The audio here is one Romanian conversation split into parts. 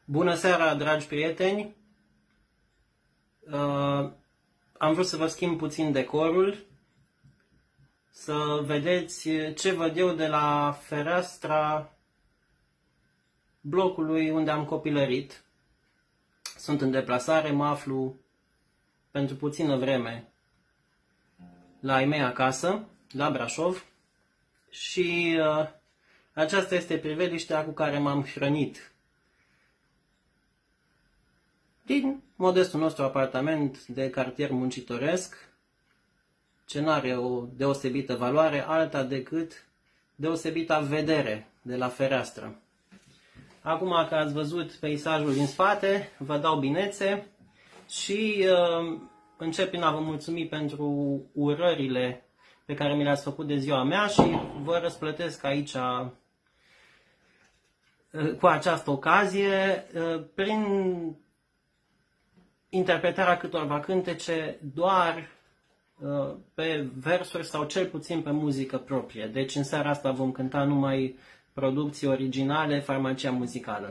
Bună seara, dragi prieteni! Am vrut să vă schimb puțin decorul, să vedeți ce văd eu de la fereastra blocului unde am copilărit. Sunt în deplasare, mă aflu pentru puțină vreme la ai mei acasă, la Brașov, și aceasta este priveliștea cu care m-am hrănit din modestul nostru apartament de cartier muncitoresc, ce nu are o deosebită valoare alta decât deosebita vedere de la fereastră. Acum că ați văzut peisajul din spate, vă dau binețe și încep prin a vă mulțumi pentru urările pe care mi le-ați făcut de ziua mea și vă răsplătesc aici cu această ocazie prin interpretarea câtorva cântece doar pe versuri sau cel puțin pe muzică proprie. Deci în seara asta vom cânta numai producții originale, Farmacia Muzicală.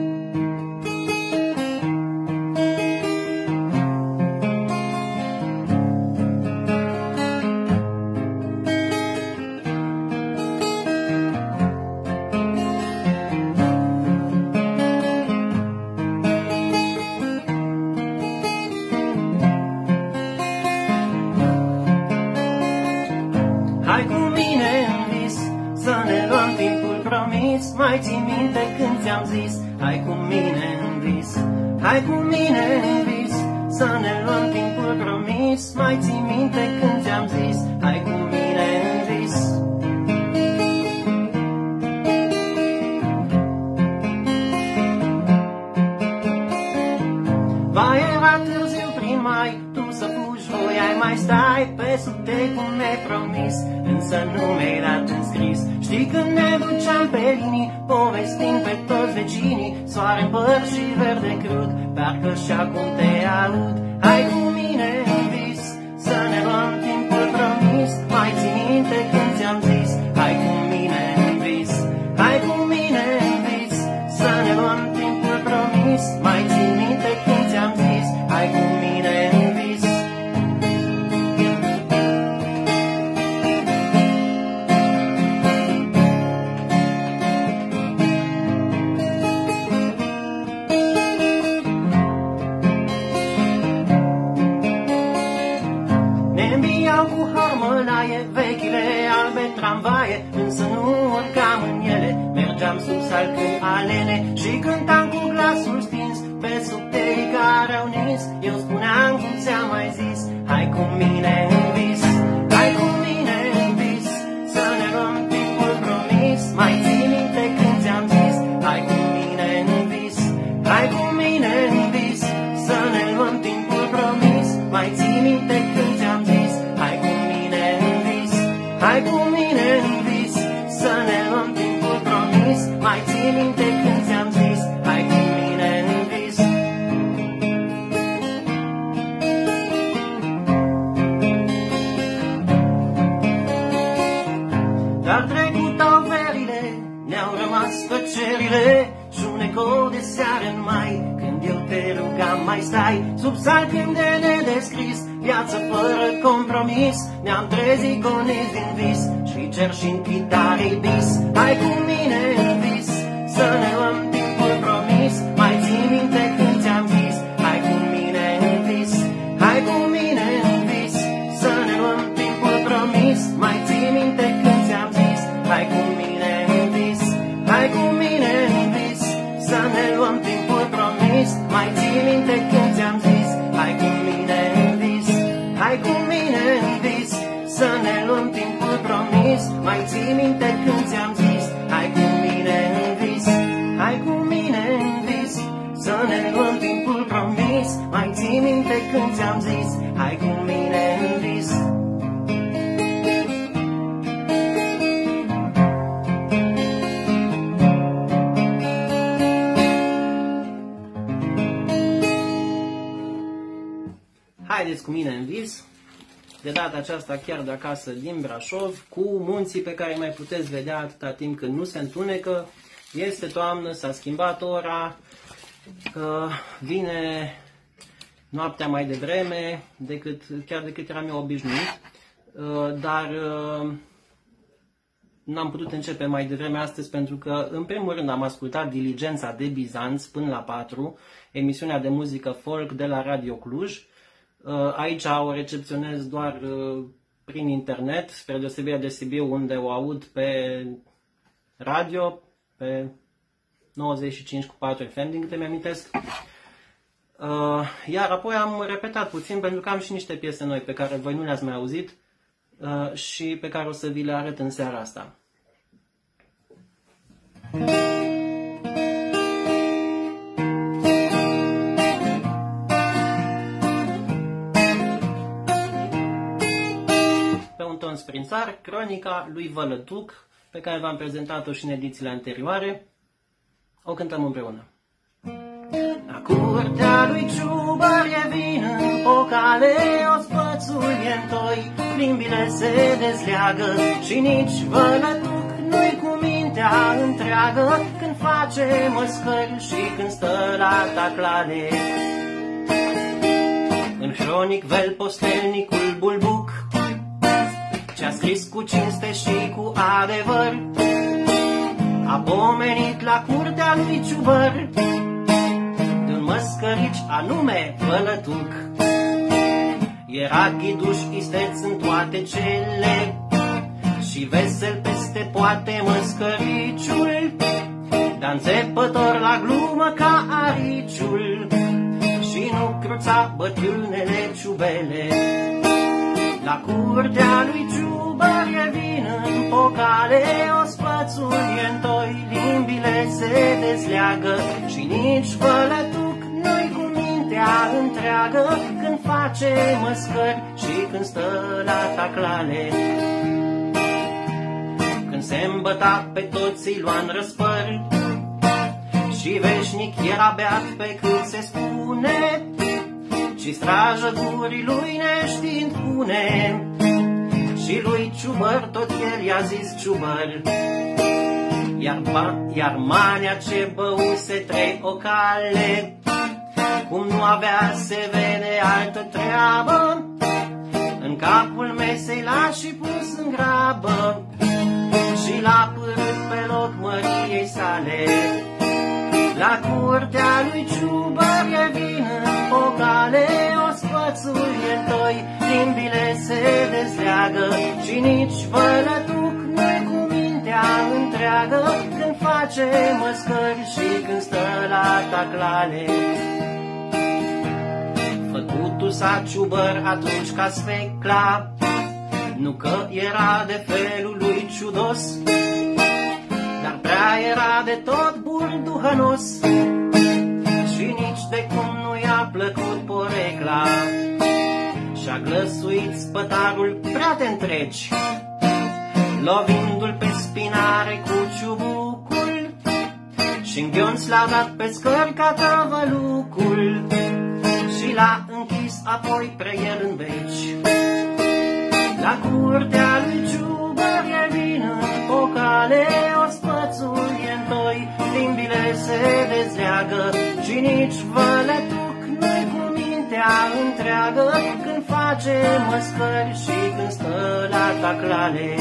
Hai cu mine în vis, să ne luăm timpul promis. Mai ții minte când ți-am zis, hai cu mine în vis. Hai cu mine în vis, să ne luăm timpul promis. Mai ții minte când ți-am zis, hai cu mine în vis. Va era târziu prin mai, tu să fugi, voiai mai stai pe sub te cum ne-ai promis, însă nu mi-ai dat în scris. Știi când ne duceam pe linii, povestim pe toți vecinii, soare în păr și verde crud, parcă și acum te aud. Hai cu mine în vis, să ne luăm timpul promis. Mai ții minte când ți-am zis, hai cu mine în vis. Hai cu mine în vis, să ne luăm timpul promis. Mai ții minte când ți-am zis, hai cu mine în vis. Cu harmănaie, vechile albe tramvaie, însă nu urcam în ele, mergeam sus salcând alene și cântam cu glasul stins pe sub tei care au nins. Eu spuneam cum ți-am mai zis, hai cu mine în vis. Hai cu mine în vis, să ne luăm timpul promis. Mai ții minte când ți-am zis, hai cu mine în vis. Hai cu mine în vis, să ne luăm timpul promis. Mai ții minte când ți-am zis, hai cu mine în vis. Hai cu mine în vis, să ne luăm timpul promis. Mai ții minte când ți-am zis, hai cu mine în vis. Dar trecutau verile, ne-au rămas tăcerile și un ecou de seară în mai, când eu te rugam mai stai sub salcând de nedescris, viață fără compromis. Ne-am trezit goniți din vis și cerșind chitarii bis. Hai cu mine în vis, să ne luăm timpul promis. Mai ții minte când ți-am zis, hai cu mine în vis. Hai cu mine în vis, să ne luăm timpul promis. Mai ții minte când ți-am zis, hai cu mine în vis. Hai cu mine în vis, să ne luăm timpul promis. Mai ții minte când ți-am zis, hai cu mine în vis. Hai cu mine în vis, să ne luăm timpul promis. Mai ții minte când ți-am zis, hai cu mine în vis. Hai cu mine în vis, să ne luăm timpul promis. Mai ții minte când ți-am zis, hai cu mine în vis. Haideți cu mine în vis, de data aceasta chiar de acasă din Brașov, cu munții pe care mai puteți vedea atâta timp când nu se întunecă. Este toamnă, s-a schimbat ora vine noaptea mai devreme chiar decât eram eu obișnuit, dar n-am putut începe mai devreme astăzi pentru că, în primul rând, am ascultat Diligența de Bizanț până la 4, emisiunea de muzică folk de la Radio Cluj. Aici o recepționez doar prin internet, spre deosebire de Sibiu, unde o aud pe radio, pe 95,4 FM, din câte mi-amintesc. Iar apoi am repetat puțin, pentru că am și niște piese noi pe care voi nu le-ați mai auzit și pe care o să vi le arăt în seara asta. Pe un ton sprințar, cronica lui Vălătuc, pe care v-am prezentat-o și în edițiile anterioare. O cântăm împreună. La curtea lui Ciubăr e vin în pocale, ospățulie-ntoi, limbile se dezleagă și nici Vălătuc nu-i cu mintea întreagă când face măscări și când stă la taclale. În hronic vel postelnicul Bulbuc, ce-a scris cu cinste și cu adevăr, a pomenit la curtea lui Ciubăr de-un măscărici anume Vălătuc. Era ghiduș isteț în toate cele și vesel peste poate măscăriciul, dar înțepător la glumă ca ariciul și nu cruța bătrânele ciubele. La curtea lui Ciubăr e vin în pocale, ospățulie-ntoi, limbile se dezleagă și nici Vălătuc nu-i cu mintea întreagă când face măscări și când stă la taclale. Când se îmbăta pe toți îi lua în răspăr și veșnic era beat pe cât se spune, și strajă gurii lui neștiind pune, și lui Ciubăr tot el i-a zis Ciubăr. Iar Manea ce băuse 3 ocale, cum nu avea se vede altă treabă, în capul mesei l-a și pus în grabă și l-a pârât pe loc măriei sale. La curtea lui Ciubăr e vin în pocale, ospățulie-ntoi, limbile se dezleagă și nici Vălătuc nu-i cu mintea întreagă când face măscări și când stă la taclale. Făcutul s-a Ciubăr atunci ca sfecla, nu că era de felul lui ciudos, dar prea era de tot bun duhănos și nici de cum nu i-a plăcut porecla. Și-a glăsuit spătarul prea te întregi, lovindu-l pe spinare cu ciubucul și-n ghionț l-a dat pe scări ca tăvălucul și l-a închis apoi pre el în beci. La curtea lui Ciubăr e vin în pocale, ospățulie-ntoi, limbile se dezleagă și nici Vălătuc nu-i cu mintea întreagă când face măscări și când stă la taclale.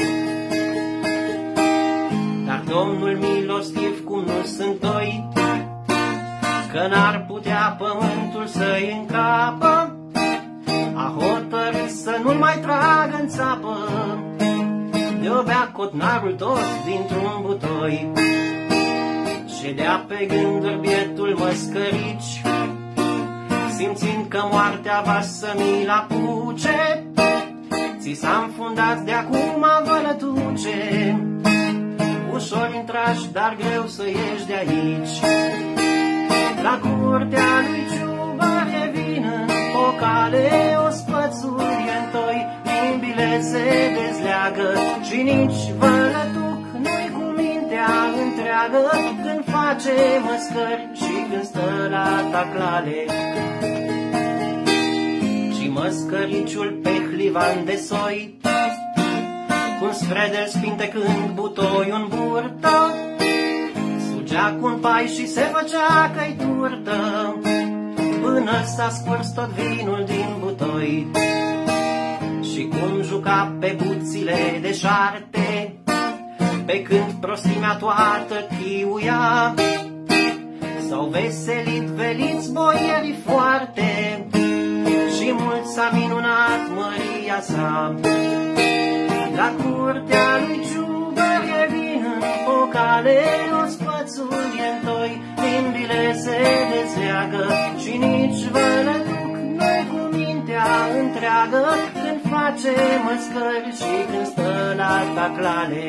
Dar domnul milostiv, cum nu sunt doi, că n-ar putea pământul să-i încapă, a hotărât să nu-l mai tragă în țapă, de-o bea cotnarul tot dintr-un butoi. Ședea pe gânduri bietul măscărici, simțind că moartea va să mi-l apuce. Ți s-a înfundat de acum, Vălătuce, ușor intrași, dar greu să ieși de aici. La curtea lui Ciubăr e vin în pocale, ospățulie-ntoi, limbile se dezleagă și nici Vălătuc nu-i cu mintea întreagă când face măscări și când stă la taclale. Și măscăriciul pe hlivan de soi, cum spre de-l spintecând butoi în burtă, Mergea cu un pai și se făcea că-i turtă, până s-a scurs tot vinul din butoi. Și cum juca pe buțile de șarte, pe când prostimea toată chiuia, s-au veselit veliți boierii foarte, și mult s-a minunat măria sa. La curtea lui Ciubăr e vin în pocale, ospățul e-ntoi, limbile se dezleagă și nici vălăduc nu-i cu mintea întreagă, când face măscări și când stă la taclale.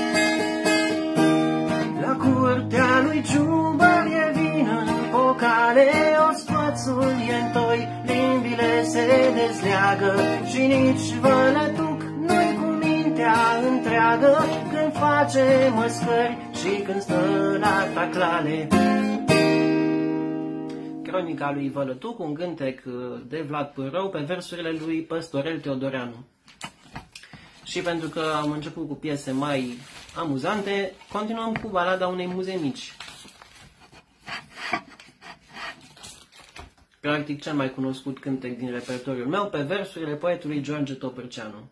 La curtea lui Ciubăr e vin în pocale, ospățul e-ntoi, limbile se dezleagă și nici vălăduc nu-i cu mintea întreagă, când face măscări și când stă la taclale. Cronica lui Vălătuc, un cântec de Vlad Pârău pe versurile lui Păstorel Teodoreanu. Și pentru că am început cu piese mai amuzante, continuăm cu balada unei muze mici. Practic cel mai cunoscut cântec din repertoriul meu, pe versurile poetului George Topârceanu.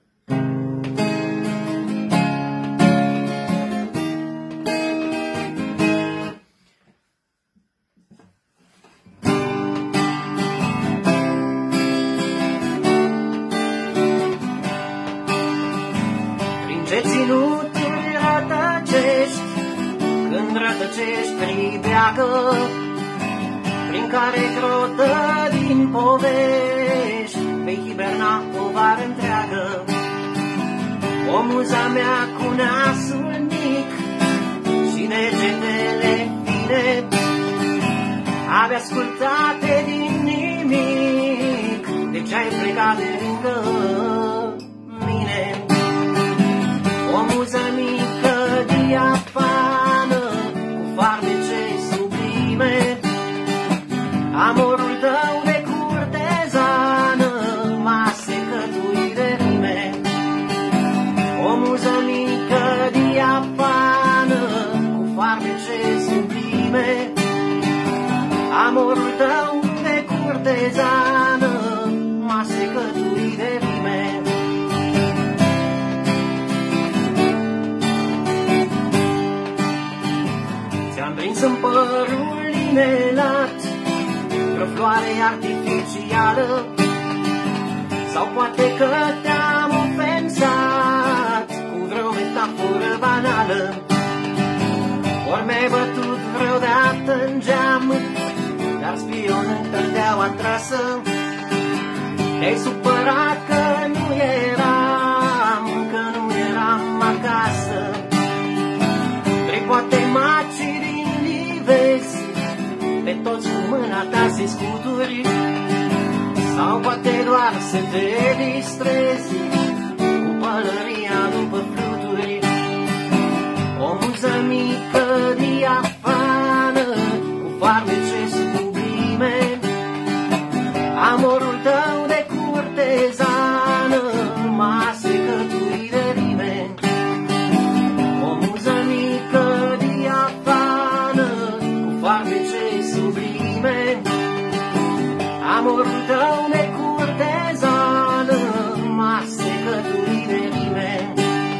Ce ținuturi rătăcești, când rătăcești pribeagă, prin care grotă din povești vei hiberna o vară întreagă. O muza mea cu nasul mic și degetele fine, abia ascultate din nimic, de ce ai plecat de lângă mine. O muză mică, diafană, cu farmece sublime, amorul tău de curtezană m-a secătuit de rime. O muză mică, diafană, cu farmece sublime, amorul tău de curtezană m-a secătuit de rime. Ți-am prins în părul inelat vreo floare artificială, sau poate că te-am ofensat cu vreo metaforă banală. Ori mi-ai bătut vreodată în geam, dar spionând tărdeaua trasă, te-ai supărat că nu eram acasă. Vrei poate maciri vezi pe toți cu mâna ta să-i scuturi, sau poate doar să te distrezi cu pălăria după fluturi. O muză mică, diafană, cu farmece sublime, amorul tău de curtezană m-a secătuit de rime. O muză mică, diafană, cu farmece sublime, amorul tău de curtezană m-a secătuit de rime.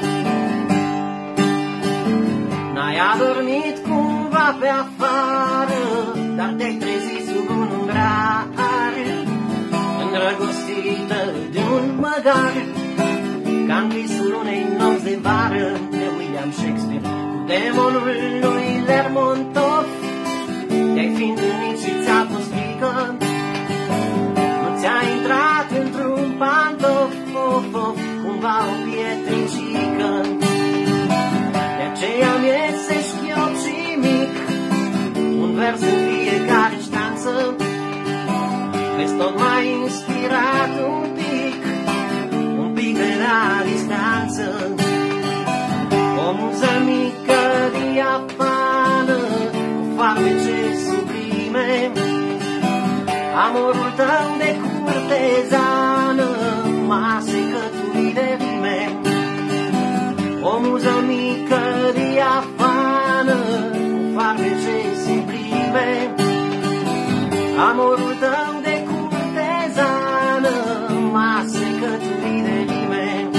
N-ai adormit cumva pe afară, dar te-ai trezit sub un umbrar, îndrăgostită de un măgar, ca-n visul unei nopți de vară de William Shakespeare. Cu demonul lui Lermontov te-ai fi întâlnit și ți-a fost frică, nu ți-a intrat într-un pantof, cumva o pietricică. De aceea mi-e șchiop și mic, un vers în fiecare ștanță, vezi tot mai inspirat un pic de la distanță. O muză mică, diafană, cu farmece sublime, amorul tău de curtezană m-a secătuit de rime. O muză mică, diafană, cu farmece amorul tău de curtezană m-a secătuit de nimeni.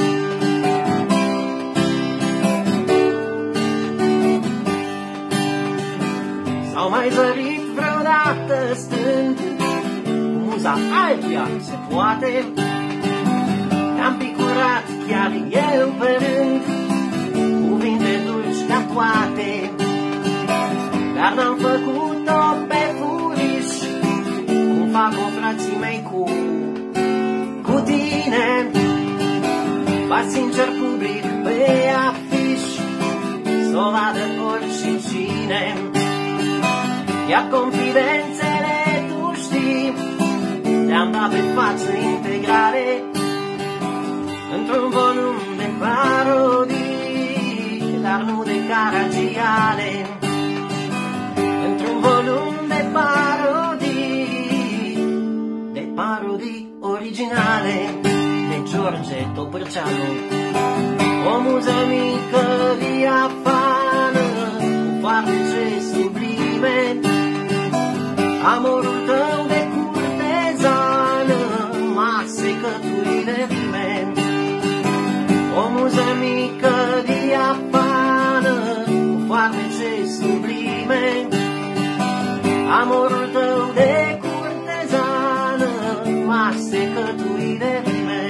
S-au mai zărit vreodată stând cu muza altuia, se poate? Te-am picurat chiar eu pe rând, cuvinte dulci ca toate, dar n-am făcut-o pe furiș, cum fac-o frații mei cu tine. Fac sincer public pe afiș, s-o vadă oricine, iar confidențele tu știi, te-am dat pe față integrale, într-un volum de parodii, dar nu de caragiale. Într-un volum de parodii originale, de George Topârceanu. O muză mică, diafană, cu farmece sublime, amorul tău de curtezană m-a secătuit de rime. O muză mică, diafană, cu farmece sublime, amorul tău de curtezană m-a secătuit de rime.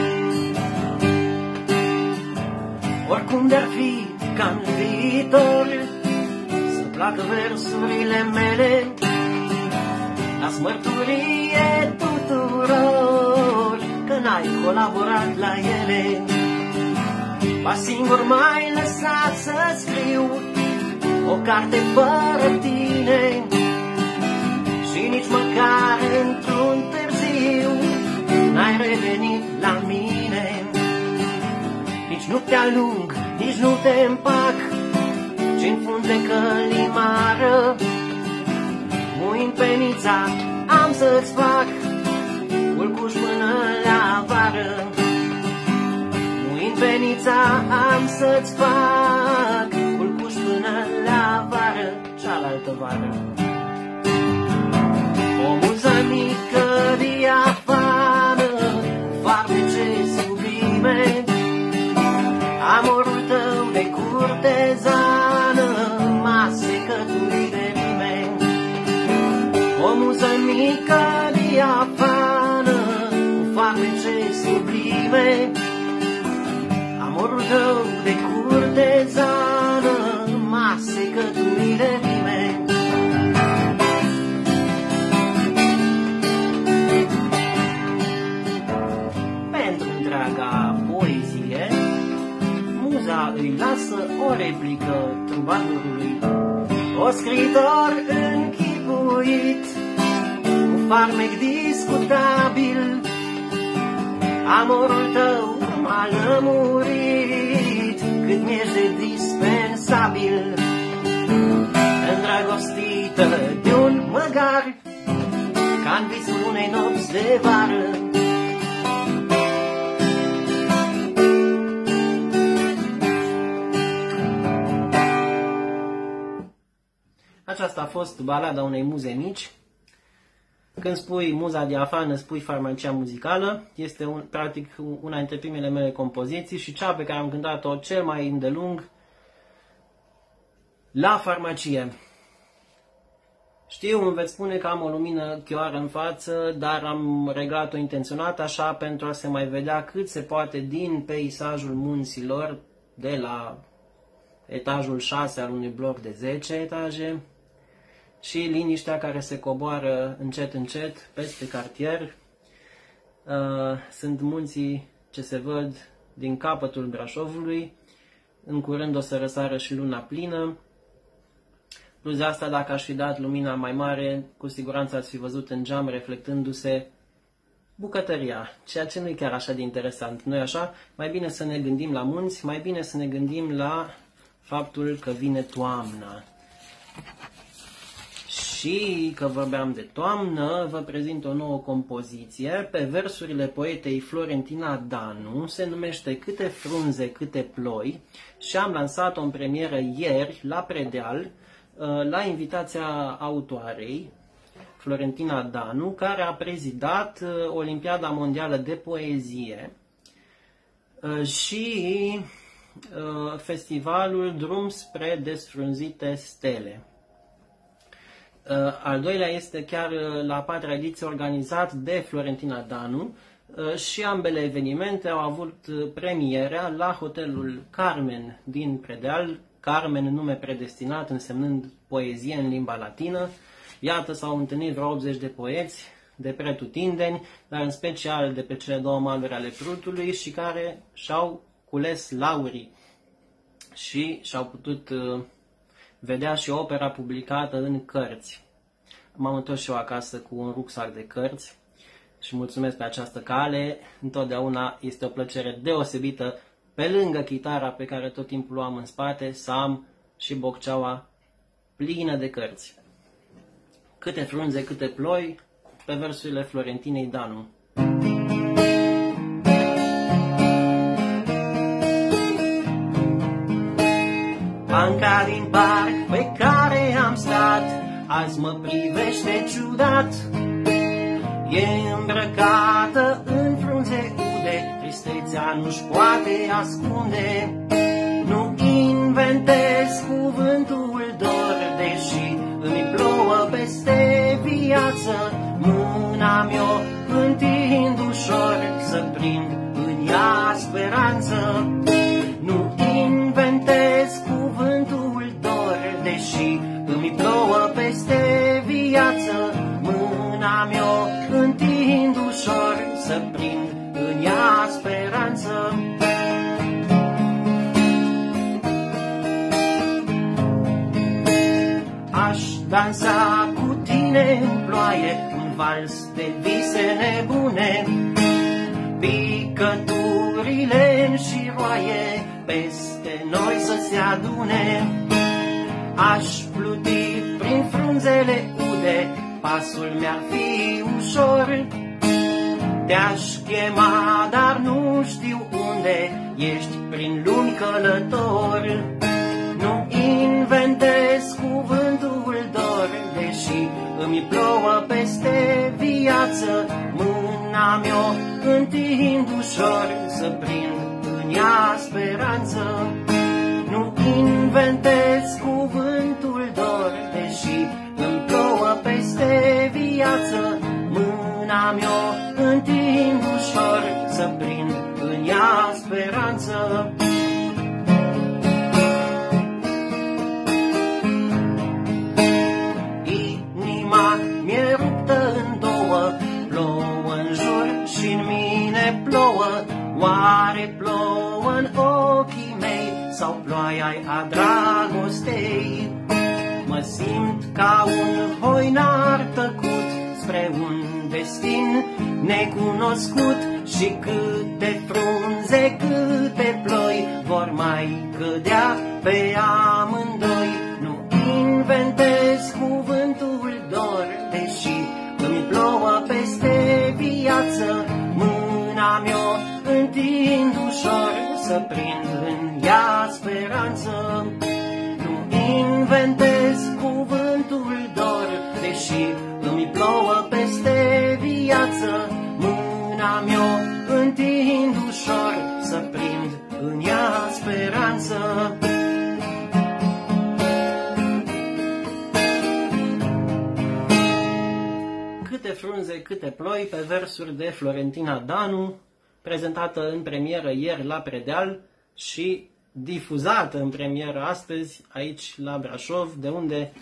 Oricum de-ar fi ca-n viitor să placă versurile mele, las mărturie tuturor că n-ai colaborat la ele. Ba singur m-ai lăsat să scriu o carte fără tine, și nici măcar într-un târziu n-ai revenit la mine. Nici nu te alung, nici nu te împac, ci-n fund de călimară, muind penița am să-ți fac culcuș până la vară. Muind penița am să-ți fac culcuș până la vară, cealaltă vară. O muză mică, diafană, farmece sublime, amorul tău de curtezană m-a secătuit de rime. O muză mică, diafană, cu farmece sublime, amorul tău de curtezană m-a secătuit de rime. Pentru întreaga poezie, muza îi lasă o replică trubadurului, o scriitor închipuit, cu farmec discutabil, amorul tău m-a lămurit, cât mi-ești de dispensabil, îndrăgostită de un măgar, ca-n visul unei nopți de vară. Aceasta a fost balada unei muze mici. Când spui muza diafană, spui farmacia muzicală. Este practic una dintre primele mele compoziții și cea pe care am cântat-o cel mai îndelung la farmacie. Știu, îmi veți spune că am o lumină chioară în față, dar am reglat-o intenționat așa pentru a se mai vedea cât se poate din peisajul munților de la etajul 6 al unui bloc de 10 etaje și liniștea care se coboară încet încet peste cartier. Sunt munții ce se văd din capătul Brașovului. În curând o să răsară și luna plină. Plus de asta, dacă aș fi dat lumina mai mare, cu siguranță ați fi văzut în geam reflectându-se bucătăria, ceea ce nu e chiar așa de interesant. Nu-i așa? Mai bine să ne gândim la munți, mai bine să ne gândim la faptul că vine toamna. Și că vorbeam de toamnă, vă prezint o nouă compoziție pe versurile poetei Florentina Danu, se numește Câte frunze, câte ploi și am lansat-o în premieră ieri la Predeal, la invitația autoarei. Florentina Danu, care a prezidat Olimpiada Mondială de Poezie și festivalul Drum spre desfrunzite stele. Al doilea este chiar la a patra ediție organizat de Florentina Danu și ambele evenimente au avut premierea la hotelul Carmen din Predeal, Carmen nume predestinat însemnând poezie în limba latină. Iată, s-au întâlnit vreo 80 de poeți de pretutindeni, dar în special de pe cele două maluri ale Prutului și care și-au cules laurii și și-au putut vedea și opera publicată în cărți. M-am întors și eu acasă cu un rucsac de cărți și mulțumesc pe această cale. Întotdeauna este o plăcere deosebită, pe lângă chitara pe care tot timpul o am în spate, să am și bocceaua plină de cărți. Câte frunze, câte ploi, pe versurile Florentinei Danu. Banca din parc pe care am stat azi mă privește ciudat. E îmbrăcată în frunze ude, tristețea nu-și poate ascunde. Nu inventez cuvântul dor, deși îmi plouă peste viață. Mâna mi-o întind ușor să prind în ea speranță. Nu inventez cuvântul dor, deși îmi plouă peste viață. Mâna mi-o întind ușor să prind în ea speranță. Aș dansa cu tine în ploaie, un vals de vise nebune. Picăturile în șiroaie peste noi să se adune. Aș pluti prin frunzele ude, pasul mi-ar fi ușor. Te-aș chema, dar nu știu unde, ești prin lumi călător. Nu inventez cuvântul dor, deși îmi plouă peste viață. Mâna mi-o întind ușor să prind în ea speranță. Nu inventez cuvântul dor, deși îmi plouă peste viață. Mâna mi-o întind ușor să prind în ea speranță. Inima mi-e ruptă în două, plouă în jur și în mine plouă. Oare plouă în ochii mei sau ploaia-i a dragostei? Mă simt ca un hoinar tăcut spre un destin necunoscut. Și câte frunze, câte ploi vor mai cădea pe amândoi. Nu inventez cuvântul dor, deși îmi plouă peste viață. Mâna mi-o întind ușor să prind în ea speranță. Nu inventez cuvântul dor, deși îmi plouă peste viață. Mâna mi-o întind ușor să prind în ea speranță. Câte frunze, câte ploi, pe versuri de Florentina Danu, prezentată în premieră ieri la Predeal și difuzată în premieră astăzi aici la Brașov, de unde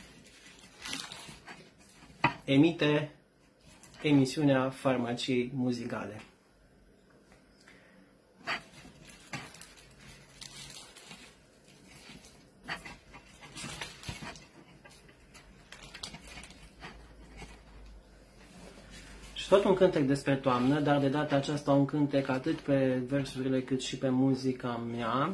emite emisiunea Farmaciei Muzicale. Și tot un cântec despre toamnă, dar de data aceasta un cântec atât pe versurile cât și pe muzica mea.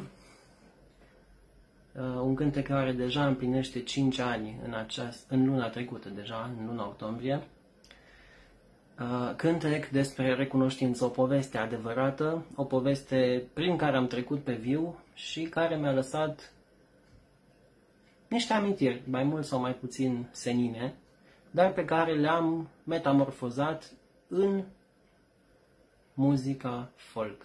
Un cântec care deja împlinește 5 ani în luna trecută, deja, în luna octombrie. Cântec despre recunoștință, o poveste adevărată, o poveste prin care am trecut pe viu și care mi-a lăsat niște amintiri, mai mult sau mai puțin senine, dar pe care le-am metamorfozat în muzica folk.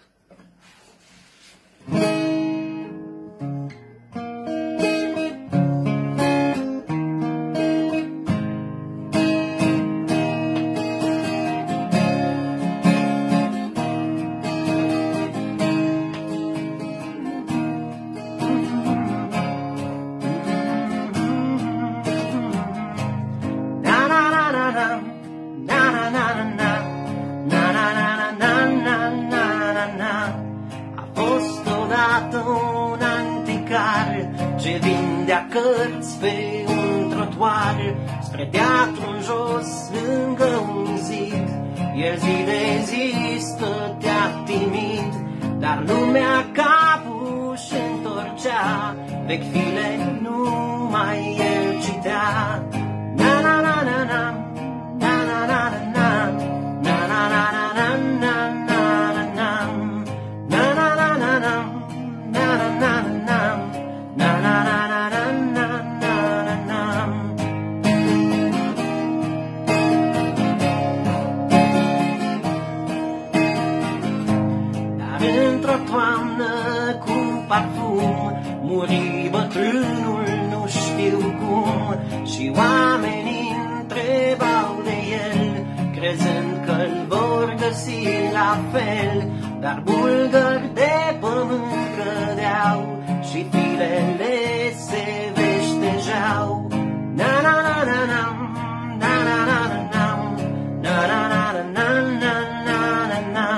Un anticar ce vindea cărți pe un trotuar, spre teatru în jos, lângă un zid. El zi de zi stătea timid, dar lumea capul și întorcea. Vechi file numai el citea. Na na na na na, na na na na na, na na na na na na na na. Într-o toamnă cu parfum muri bătrânul, nu știu cum, și oamenii întrebau de el, crezând că-l vor găsi la fel. Dar bulgări de pământ cădeau și filele se veștejau. Na na na na na, na na na na na, na na na na na na na na.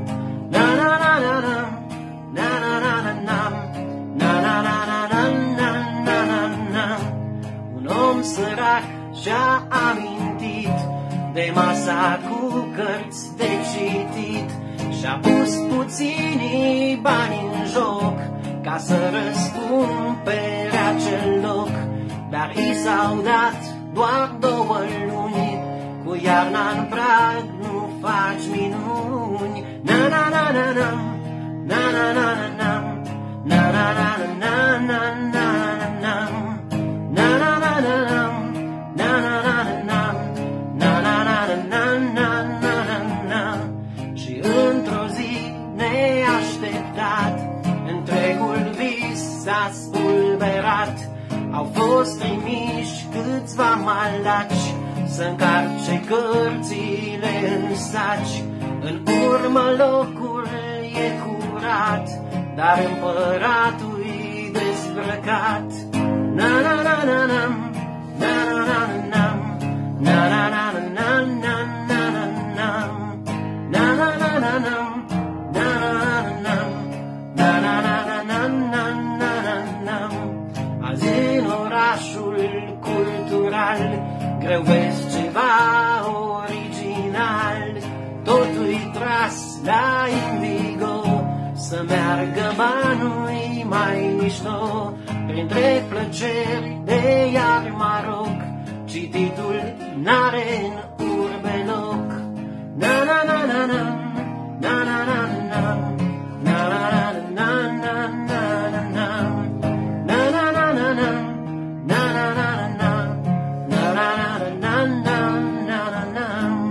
Un om sărac și-a amintit de masa cu cărți de citit și-a pus puținii bani în joc ca să răscumpere acel loc. Dar i s-au dat doar 2 luni, cu iarna în prag nu faci minuni. Na na na na na, na na na na na, na na na na na na na na, na na na na na, na na na na na, na na na na na na na na. Și într-o zi neașteptat, întregul vis s-a spulberat. Au fost trimiși câțiva malaci să încarce cărțile în saci. În urmă locul e curat, dar împăratul-i dezbrăcat. Na na na na na, na na na na, na na na na na na na na, na na na na na, na na na na na na. Azi în orașul cultural greu vezi ceva original, totul-i tras la indigo, să meargă banul mai mișto. Printre plăceri de iar Maroc, cititul n-are în urbe loc. Na na na na na, na na na na, na na na na na na na, na na na na na, na na na na, na na na na na na.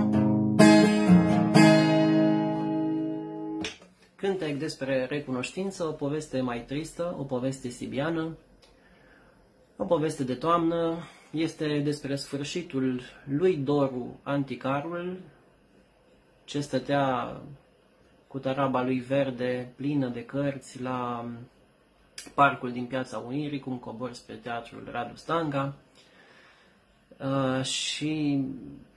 Cântec despre recunoștință, o poveste mai tristă, o poveste sibiană, o poveste de toamnă. Este despre sfârșitul lui Doru Anticarul, ce stătea cu taraba lui verde plină de cărți la parcul din Piața Unirii, cum cobor spre teatrul Radu Stanga, și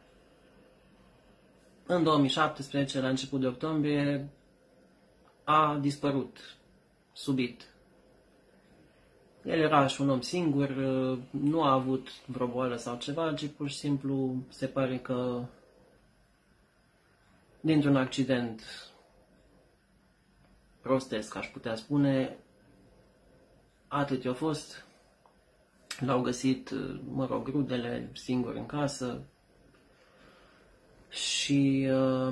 în 2017, la început de octombrie, a dispărut subit. El era și un om singur, nu a avut vreo boală sau ceva, ci pur și simplu se pare că dintr-un accident prostesc, aș putea spune, atât i-a fost. L-au găsit, rudele singur în casă și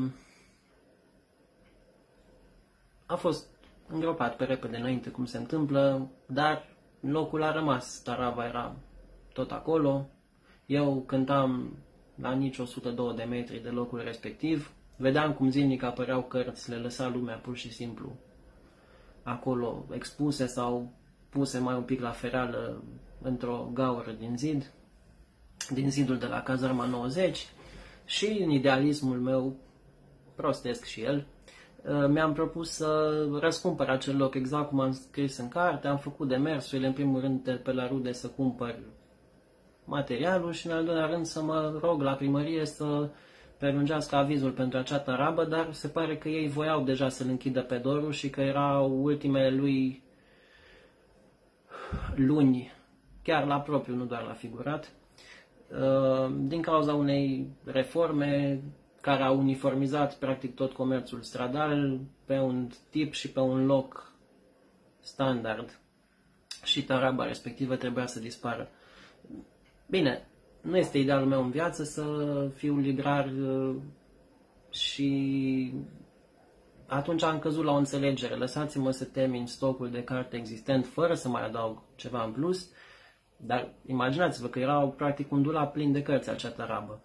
a fost îngropat pe repede înainte, cum se întâmplă, dar locul a rămas, taraba era tot acolo. Eu cântam la nici 102 de metri de locul respectiv. Vedeam cum zilnic apăreau cărți, le lăsa lumea pur și simplu acolo expuse sau puse mai un pic la fereală într-o gaură din zid, din zidul de la Cazarma 90. Și în idealismul meu, prostesc și el, mi-am propus să răscumpăr acel loc exact cum am scris în carte. Am făcut demersurile, în primul rând pe la rude să cumpăr materialul și în al doilea rând să mă rog la primărie să prelungească avizul pentru acea tarabă, dar se pare că ei voiau deja să-l închidă pe Doru și că erau ultimele lui luni, chiar la propriu, nu doar la figurat, din cauza unei reforme care a uniformizat practic tot comerțul stradal pe un tip și pe un loc standard și taraba respectivă trebuia să dispară. Bine, nu este idealul meu în viață să fiu librar și atunci am căzut la o înțelegere. Lăsați-mă să termin stocul de carte existent fără să mai adaug ceva în plus, dar imaginați-vă că era practic un dulap plin de cărți acea tarabă.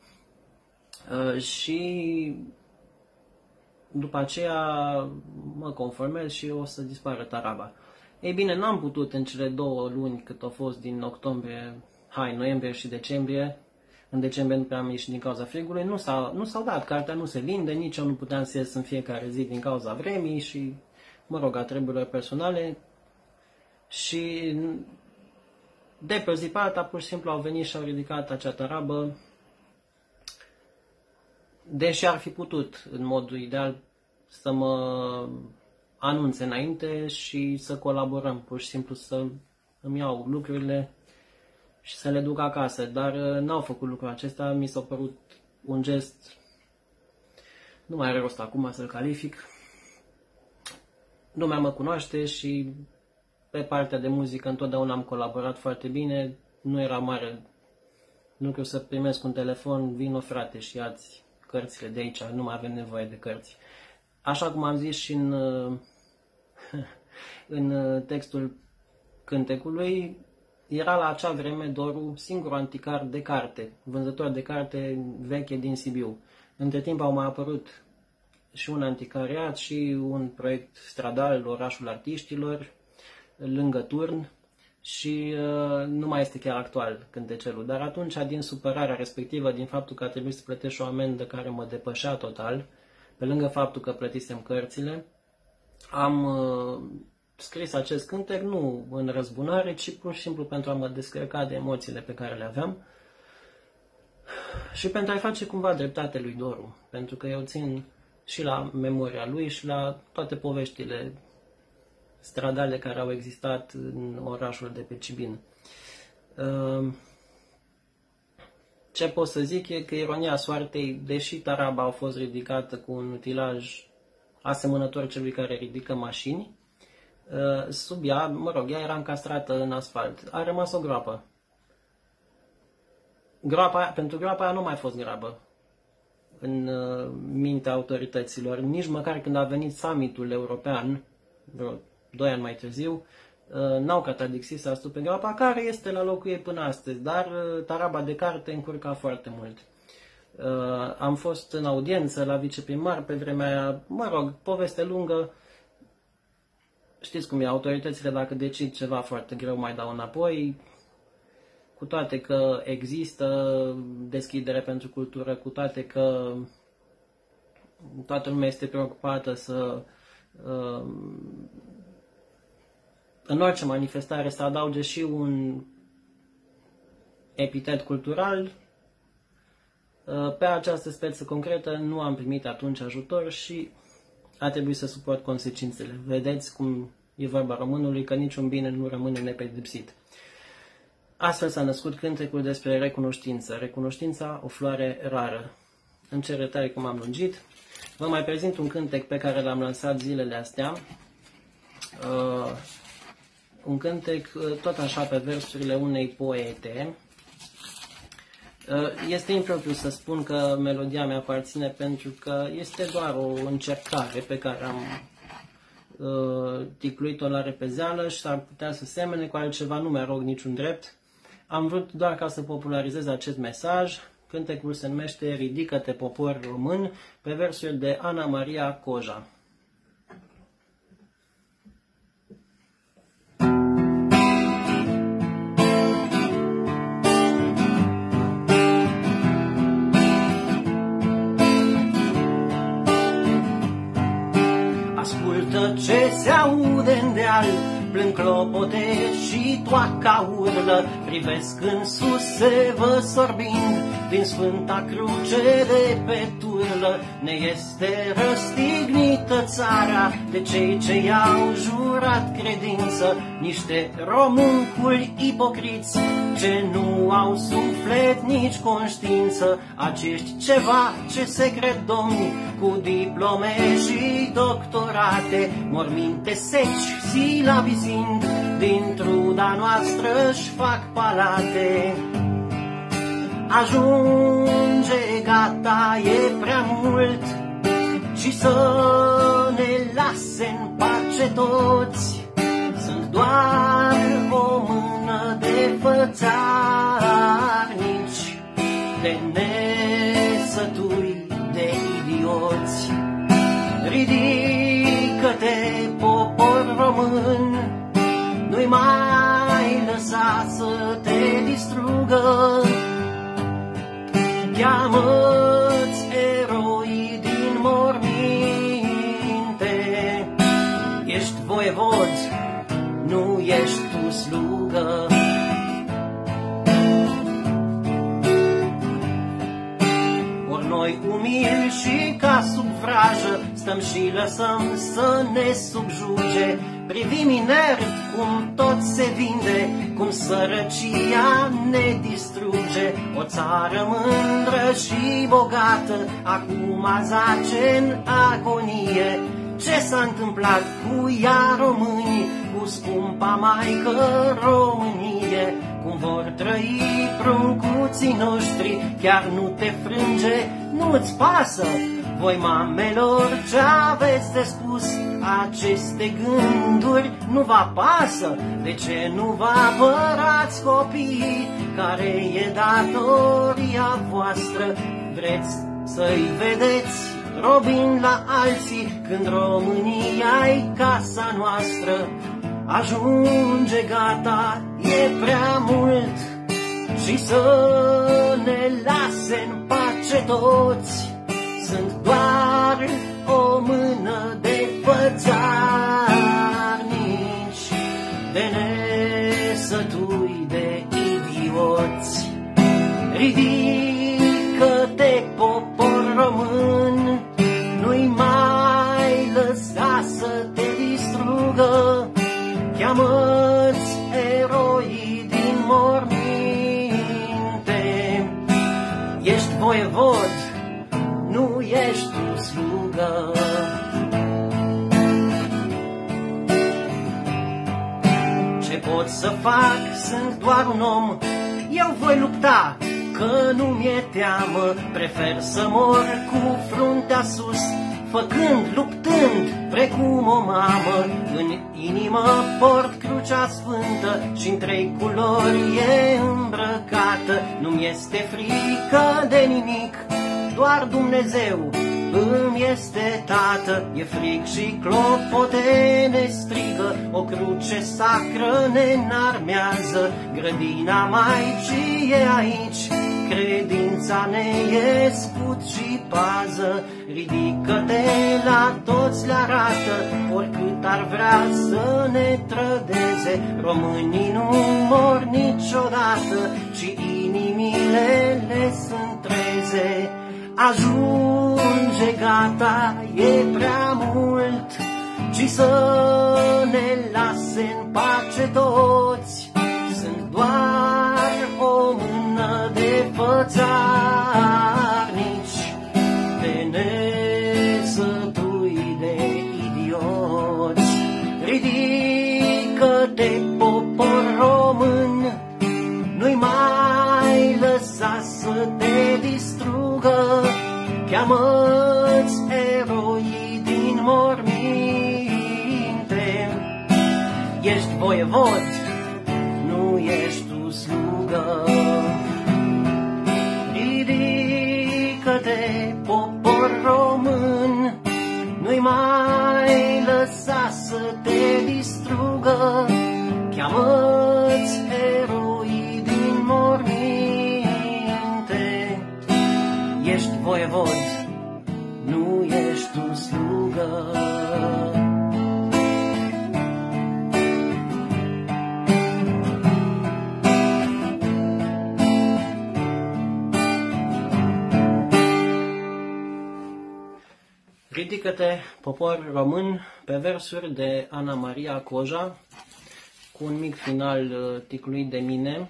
Și după aceea mă conformez și o să dispară taraba. Ei bine, n-am putut în cele 2 luni cât au fost din octombrie, noiembrie și decembrie. În decembrie nu prea am ieșit din cauza frigului, nu s-au dat, cartea nu se vinde, nici eu nu puteam să ies în fiecare zi din cauza vremii și, mă rog, a treburilor personale. Și de pe o zi pe alta, pur și simplu au venit și au ridicat acea tarabă, deși ar fi putut, în modul ideal, să mă anunțe înainte și să colaborăm, pur și simplu să îmi iau lucrurile și să le duc acasă, dar n-au făcut lucrul acesta, mi s-a părut un gest, nu mai are rost acum să-l calific. Lumea mă cunoaște și pe partea de muzică întotdeauna am colaborat foarte bine, nu era mare lucru să primesc un telefon, vino frate și ia-ți cărțile de aici, nu mai avem nevoie de cărți. Așa cum am zis și în textul cântecului, era la acea vreme Doru singurul anticar de carte, vânzător de carte veche din Sibiu. Între timp au mai apărut și un anticariat și un proiect stradal, Orașul Artiștilor, lângă Turn, și nu mai este chiar actual cântecelul. Dar atunci, din supărarea respectivă, din faptul că a trebuit să plătesc o amendă care mă depășea total, pe lângă faptul că plătisem cărțile, am scris acest cântec nu în răzbunare, ci pur și simplu pentru a mă descărca de emoțiile pe care le aveam și pentru a-i face cumva dreptate lui Doru, pentru că eu țin și la memoria lui și la toate poveștile stradale care au existat în orașul de pe Cibin. Ce pot să zic e că ironia soartei, deși taraba a fost ridicată cu un utilaj asemănător celui care ridică mașini, sub ea, mă rog, ea era încastrată în asfalt. A rămas o groapă. Pentru groapa aia nu mai fost grabă în mintea autorităților. Nici măcar când a venit summitul european, vreo 2 ani mai târziu, n-au catadixit să astupe groapa, care este la locul ei până astăzi, dar taraba de carte încurca foarte mult. Am fost în audiență la viceprimar pe vremea aia, mă rog, poveste lungă. Știți cum e, autoritățile dacă decid ceva foarte greu mai dau înapoi, cu toate că există deschidere pentru cultură, cu toate că toată lumea este preocupată să în orice manifestare să adauge și un epitet cultural. Pe această speță concretă nu am primit atunci ajutor și a trebuit să suport consecințele. Vedeți cum e vorba românului, că niciun bine nu rămâne nepedepsit. Astfel s-a născut cântecul despre recunoștință. Recunoștința, o floare rară. Îmi cer iertare că m-am lungit. Vă mai prezint un cântec pe care l-am lansat zilele astea. Un cântec tot așa pe versurile unei poete. Este impropriu să spun că melodia mea aparține, pentru că este doar o încercare pe care am ticluit-o la repezeală și s-ar putea să semene cu altceva, nu mi-arog niciun drept. Am vrut doar ca să popularizez acest mesaj, Cântecul se numește Ridică-te, popor român, pe versul de Ana Maria Coja. Ascultă ce se aude în deal, plâng clopote și toaca urlă, privesc în sus, se văd sorbind din Sfânta Cruce de pe turlă. Ne este răstignită țara de cei ce i-au jurat credință, niște romunculi ipocriți ce nu au suflet nici conștiință. Acești ceva ce se cred domni, cu diplome și doctorate, morminte seci, silabizind, din truda noastră își fac palate. Ajunge, gata, e prea mult, și să ne lase în pace toți. Sunt doar o mână de fățarnici, de nesătui, de idioți. Ridică-te, popor român, nu-i mai lăsa să te distrugă. Cheamă-ți eroi din morminte, ești voievod, nu ești tu slugă. Ori noi umili și ca sub vrajă stăm și lăsăm să ne subjuge. Privim inert cum tot se vinde, cum sărăcia ne distruge. O țară mândră și bogată acum zace în agonie. Ce s-a întâmplat cu ea, românii, cu scumpa maică Românie? Cum vor trăi pruncuții noștri, chiar nu te frânge, nu-ți pasă? Voi, mamelor, ce aveți de spus? Aceste gânduri nu vă pasă? De ce nu vă apărați copiii, care e datoria voastră? Vreți să-i vedeți robind la alții, când România-i casa noastră? Ajunge, gata, e prea mult, și să ne lase în pace toți. Sunt doar o mână de fățarnici, de nesătui, de idioți. Ridică-te, popor român, nu-i mai lăsa să te distrugă. Cheamă-ți eroii din morminte, ești voievod, nu ești tu slugă. Ce pot să fac? Sunt doar un om, eu voi lupta, că nu mi-e teamă. Prefer să mor cu fruntea sus, făcând, luptând, precum o mamă. În inimă port crucea sfântă și-n 3 culori e îmbrăcată. Nu-mi este frică de nimic, doar Dumnezeu îmi este tată. E frig și clopote ne strigă, o cruce sacră ne înarmează. Grădina Maicii e aici, credința ne e scut și pază. Ridică-te, la toți le arată, oricât ar vrea să ne trădeze. Românii nu mor niciodată, ci inimile le sunt treze. Ajunge, gata, e prea mult, ci să ne lase în pace toți. Sunt doar o mână de fățarnici, de nesătui, de idioți. Ridică-te, popor român, nu-i mai lăsa să te distrugă. Cheamă-ți eroii din morminte, ești voievod, nu ești tu slugă. Ridică-te, popor român, nu-i mai lăsa să te distrugă. Cheamă-ți eroii din morminte. Ești voievod, nu ești tu slugă. Ridică-te, popor român, pe versuri de Ana Maria Coja, cu un mic final ticluit de mine.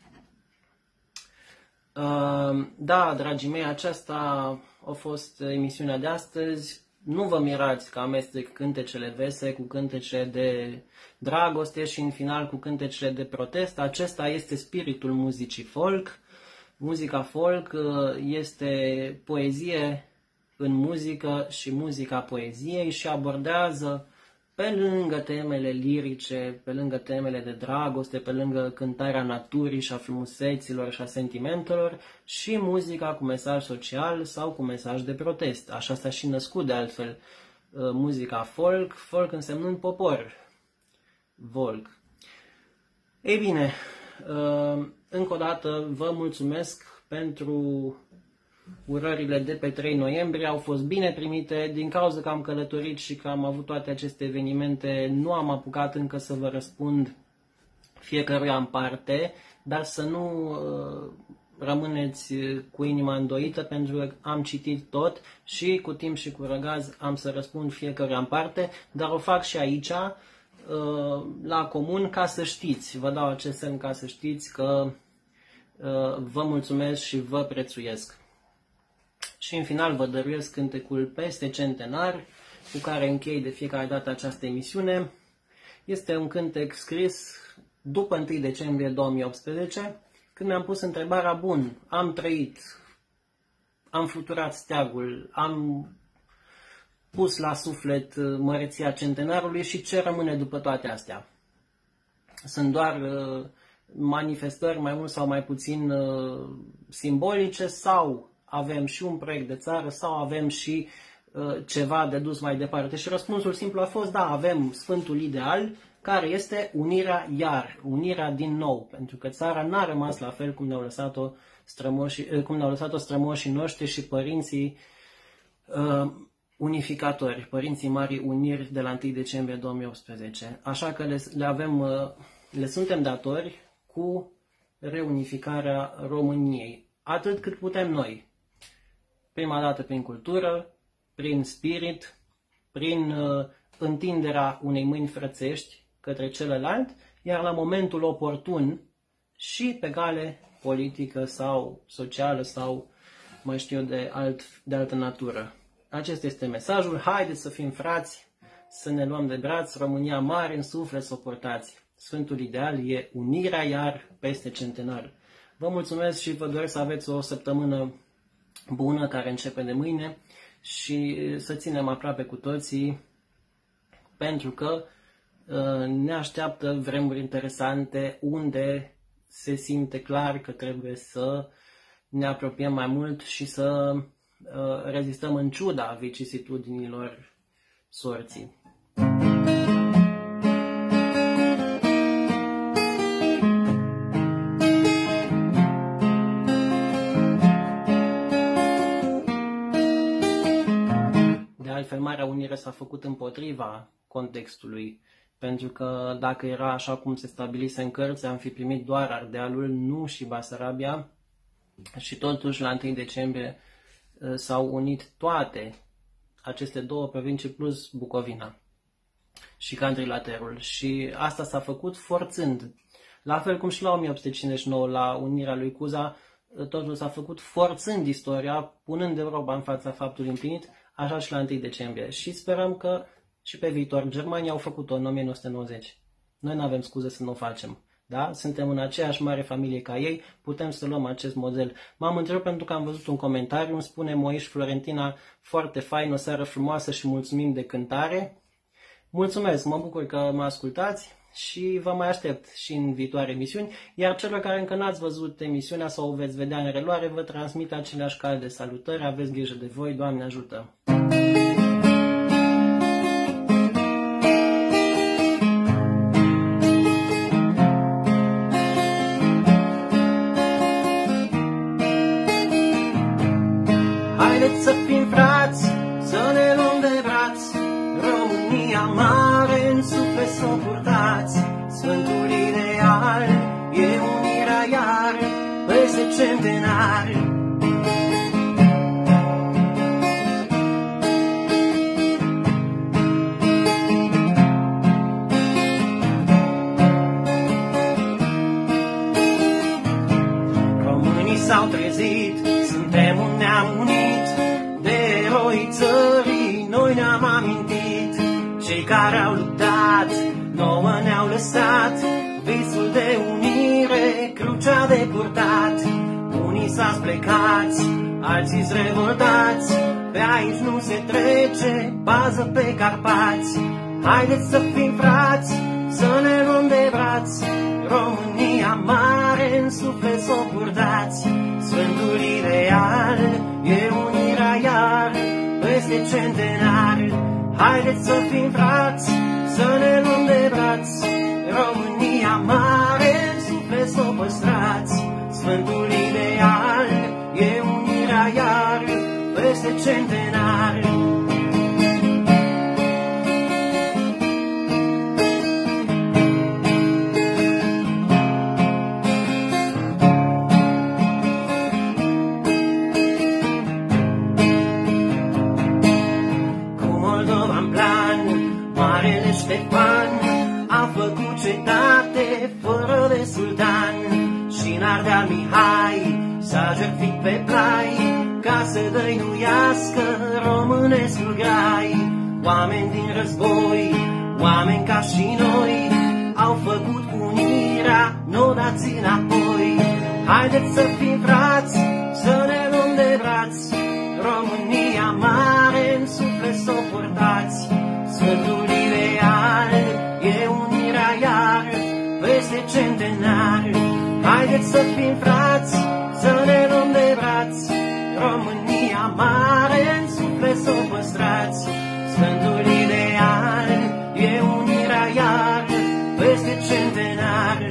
Da, dragii mei, aceasta a fost emisiunea de astăzi. Nu vă mirați că amestec cântecele vese cu cântece de dragoste și în final cu cântecele de protest. Acesta este spiritul muzicii folk. Muzica folk este poezie în muzică și muzica poeziei și abordează, pe lângă temele lirice, pe lângă temele de dragoste, pe lângă cântarea naturii și a frumuseților și a sentimentelor, și muzica cu mesaj social sau cu mesaj de protest. Așa s-a și născut de altfel muzica folk, folk însemnând popor, volk. Ei bine, încă o dată vă mulțumesc pentru urările de pe 3 noiembrie, au fost bine primite. Din cauza că am călătorit și că am avut toate aceste evenimente, nu am apucat încă să vă răspund fiecăruia în parte, dar să nu rămâneți cu inima îndoită, pentru că am citit tot și cu timp și cu răgaz am să răspund fiecăruia în parte, dar o fac și aici la comun ca să știți, vă dau acest semn ca să știți că vă mulțumesc și vă prețuiesc. Și în final vă dăruiesc cântecul Peste Centenar, cu care închei de fiecare dată această emisiune. Este un cântec scris după 1 decembrie 2018, când mi-am pus întrebarea: bun, am trăit, am fluturat steagul, am pus la suflet măreția centenarului și ce rămâne după toate astea? Sunt doar manifestări mai mult sau mai puțin simbolice, sau avem și un proiect de țară, sau avem și ceva de dus mai departe? Și răspunsul simplu a fost: da, avem sfântul ideal, care este unirea iar, unirea din nou, pentru că țara n-a rămas la fel cum ne-au lăsat-o strămoșii noștri și părinții unificatori, părinții Marii Uniri de la 1 decembrie 2018. Așa că le suntem datori cu reunificarea României, atât cât putem noi. Prima dată prin cultură, prin spirit, prin întinderea unei mâini frățești către celălalt, iar la momentul oportun și pe cale politică sau socială sau mai știu eu de altă natură. Acesta este mesajul. Haideți să fim frați, să ne luăm de braț, România mare în suflet să o purtați. Sfântul ideal e unirea iar peste centenar. Vă mulțumesc și vă doresc să aveți o săptămână bună care începe de mâine și să ținem aproape cu toții, pentru că ne așteaptă vremuri interesante unde se simte clar că trebuie să ne apropiem mai mult și să rezistăm în ciuda vicisitudinilor sorții. De altfel, Marea Unire s-a făcut împotriva contextului, pentru că dacă era așa cum se stabilise în cărți, am fi primit doar Ardealul, nu și Basarabia, și totuși la 1 decembrie s-au unit toate aceste două provincii plus Bucovina și Candrilaterul, și asta s-a făcut forțând. La fel cum și la 1859, la unirea lui Cuza, totul s-a făcut forțând istoria, punând Europa în fața faptului împlinit, așa și la 1 decembrie. Și sperăm că și pe viitor. Germania au făcut-o în 1990. Noi nu avem scuze să nu o facem. Da? Suntem în aceeași mare familie ca ei, putem să luăm acest model. M-am întrebat pentru că am văzut un comentariu, îmi spune Moiș Florentina: foarte fain, o seară frumoasă și mulțumim de cântare. Mulțumesc, mă bucur că mă ascultați și vă mai aștept și în viitoare emisiuni, iar celor care încă n-ați văzut emisiunea sau o veți vedea în reluare, vă transmit aceleași cale de salutări, aveți grijă de voi, Doamne ajută! Haideți să fim frați, să ne luăm de braț, România mare în suflet să o purtați. Sfântul ideal e unirea iar peste centenari. Românii s-au trezit, suntem un neam unit, de eroi țării noi ne-am amintit. Cei care au luptat, nouă ne-au lăsat visul de unire, crucea de purtat. Unii s-ați plecați, alții-s revoltați, pe aici nu se trece bază pe Carpați. Haideți să fim frați, să ne luăm de braț, România mare în suflet să o purtați. Sfântul ideal e unirea iar peste centenari. Haideți să fim frați, să ne luăm de braț, România mare în suflet să o păstrați. Sfântul ideal e unirea iar peste centenari. Ștefan a făcut cetate fără de sultan și în Ardeal Mihai s-a jertfit pe plai ca să dăinuiască românescul grai. Oameni din război, oameni ca și noi, au făcut unirea, n-o dați înapoi. Haideți să fim frați, să ne luăm de braț, România mare în suflet să o purtați. Sfântul ideal e unirea iar peste centenari. Haideți să fim frați, să ne luăm de braț, România mare în suflet să o păstrați. Sfântul ideal e unirea iar peste centenari.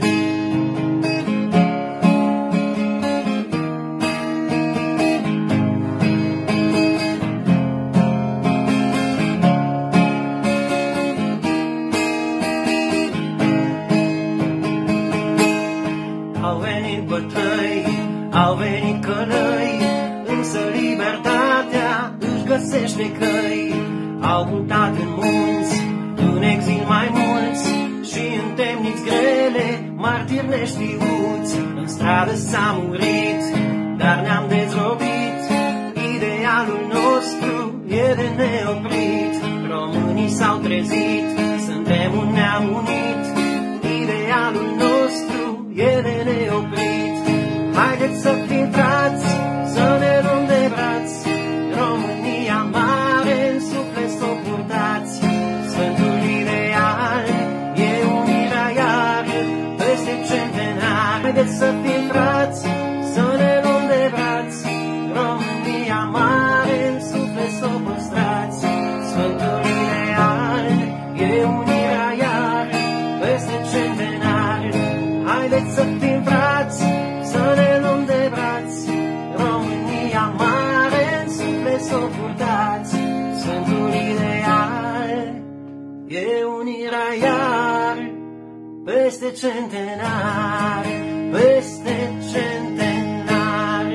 Au venit călăi, însă libertatea își găsește căi. Au mutat în munți, în exil mai mulți, și în temniți grele, martiri neștiuți. În stradă s-a murit, dar ne-am dezrobit, idealul nostru e de neoprit. Românii s-au trezit, suntem un neam unit, idealul nostru e de neoprit. Haideți să fim frați, să ne luăm de braț, România mare în suflet să o purtați. Sfântul ideal e unirea iar peste centenari. Haideți să fim frați, să ne luăm de braț, România mare în suflet să o păstrați. Sfântul ideal e unirea iar peste centenari. Haideți să fim frați, să ne luăm de braț, România mare în suflet să o purtați. Sfântul ideal e unirea iar peste centenari, peste centenari.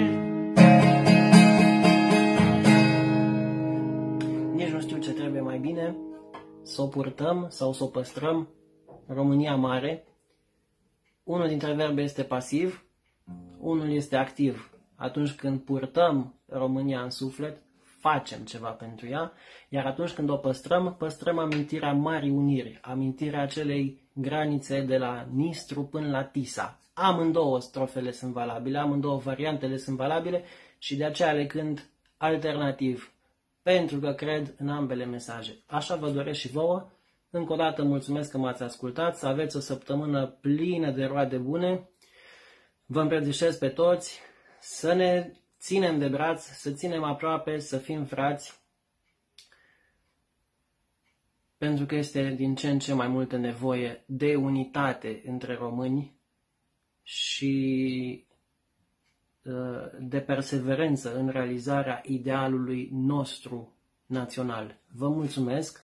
Nici nu știu ce trebuie mai bine, să o purtăm sau să o păstrăm, România mare. Unul dintre verbe este pasiv, unul este activ. Atunci când purtăm România în suflet, facem ceva pentru ea, iar atunci când o păstrăm, păstrăm amintirea Marii Uniri, amintirea acelei granițe de la Nistru până la Tisa. Amândouă strofele sunt valabile, amândouă variantele sunt valabile și de aceea le cânt alternativ, pentru că cred în ambele mesaje. Așa vă doresc și vouă. Încă o dată mulțumesc că m-ați ascultat, să aveți o săptămână plină de roade bune. Vă îmbrățișez pe toți, să ne ținem de braț, să ținem aproape, să fim frați, pentru că este din ce în ce mai multă nevoie de unitate între români și de perseverență în realizarea idealului nostru național. Vă mulțumesc!